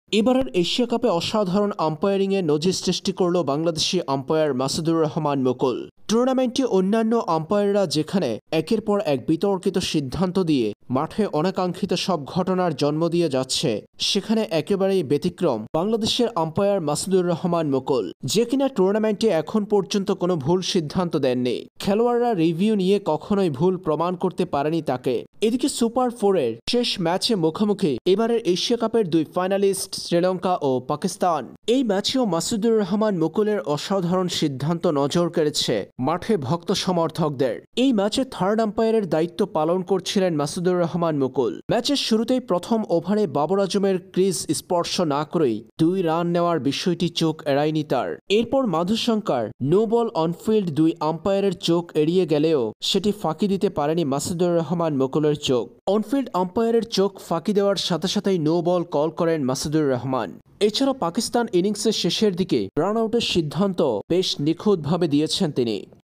এবারের এশিয়া কাপে অসাধারণ আম্পায়ারিংয়ে নজির সৃষ্টি করল বাংলাদেশি আম্পায়ার মাসুদুর রহমান মুকুল। টুর্নামেন্টে অন্যান্য আম্পায়াররা যেখানে একের পর এক বিতর্কিত সিদ্ধান্ত দিয়ে মাঠে অনাকাঙ্ক্ষিত সব ঘটনার জন্ম দিয়ে যাচ্ছে, সেখানে একেবারেই ব্যতিক্রম বাংলাদেশের আম্পায়ার মাসুদুর রহমান মুকুল, যে কিনা টুর্নামেন্টে এখন পর্যন্ত কোনো ভুল সিদ্ধান্ত দেননি। খেলোয়াড়রা রিভিউ নিয়ে কখনোই ভুল প্রমাণ করতে পারেনি তাকে। এদিকে সুপার ফোরের শেষ ম্যাচে মুখোমুখি এবারের এশিয়া কাপের দুই ফাইনালিস্ট শ্রীলঙ্কা ও পাকিস্তান। এই ম্যাচেও মাসুদুর রহমান মুকুলের অসাধারণ সিদ্ধান্ত নজর কেড়েছে মাঠে ভক্ত সমর্থকদের। এই ম্যাচে থার্ড আম্পায়ারের দায়িত্ব পালন করছিলেন মাসুদুর রহমান মুকুল। ম্যাচের শুরুতেই প্রথম ওভারে বাবর আজমের ক্রিজ স্পর্শ না করেই 2 রান নেওয়ার বিষয়টি চোখ এড়ায়নি তার। এরপর মাধুশঙ্কর নো বল অনফিল্ড 2 আম্পায়ারের চোখ এড়িয়ে গেলেও সেটি ফাঁকি দিতে পারেনি মাসুদুর রহমান মুকুলের চোখ। অনফিল্ড আম্পায়ারের চোখ ফাঁকি দেওয়ার সাথে সাথেই নো বল কল করেন মাসুদুর রহমান। এছাড়া পাকিস্তান ইনিংসের শেষের দিকে রান আউটের সিদ্ধান্ত বেশ নিখুঁতভাবে দিয়েছেন তিনি।